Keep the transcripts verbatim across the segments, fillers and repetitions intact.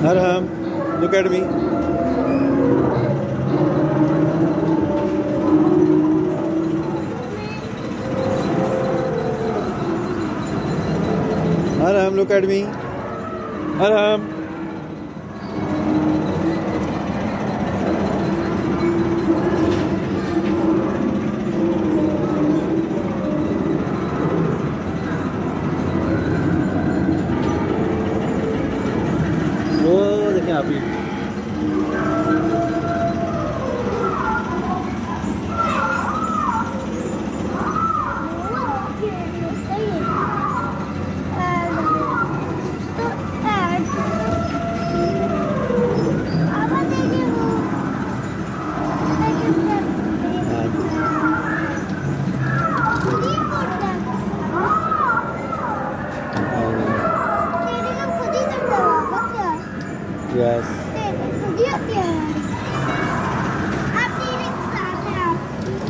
Arham, look at me. Arham, look at me. Arham. वो देखें आप ही Yes. Dia dia. आप एक साथ हैं आप.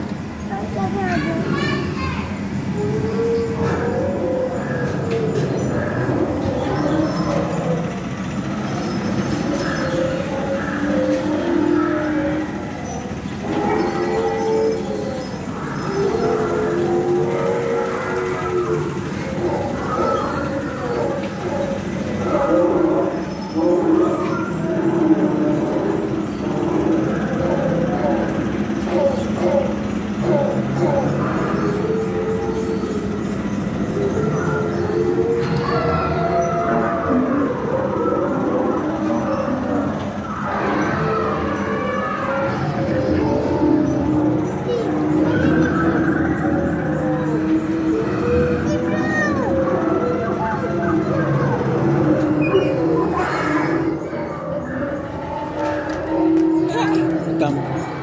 Come.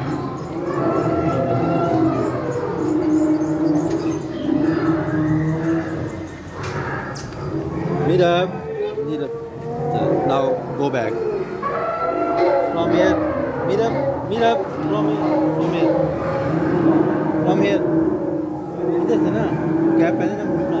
Meet up. Meet up. Now go back. From here. Meet up. Meet up. From here. From here. From here. इधर से ना कैप पहने ना घूमना.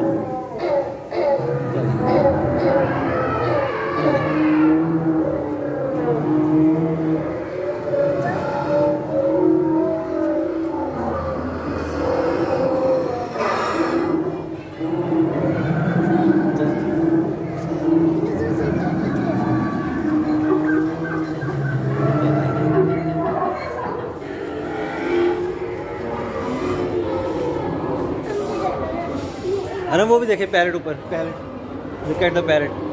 अरे वो भी देखे पैरेट ऊपर parrot. Look at the parrot.